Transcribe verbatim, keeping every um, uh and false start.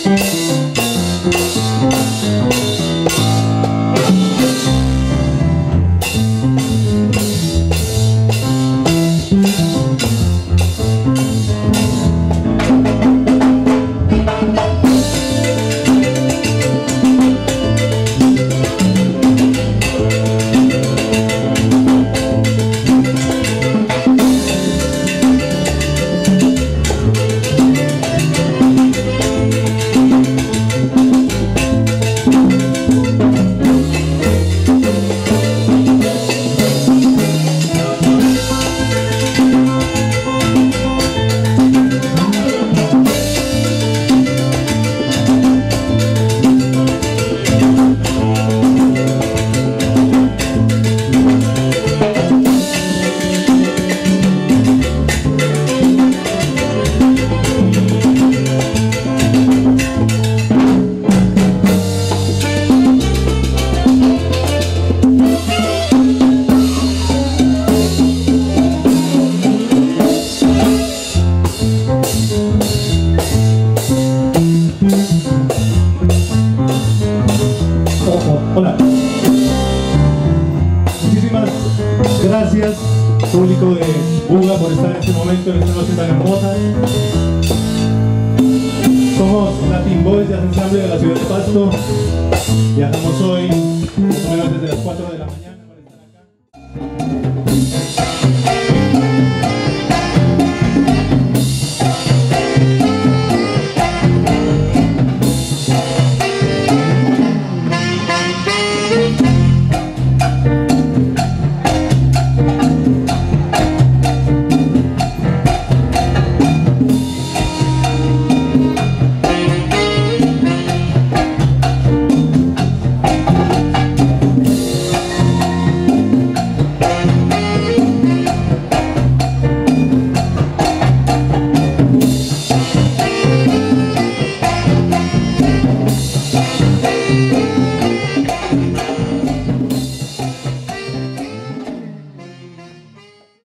Hola. Muchísimas gracias, público de Buga, por estar en este momento, en esta noche tan hermosa. Somos Latin Boys de Ensamble de la ciudad de Pasto. Viajamos hoy más o menos desde las cuatro de la mañana.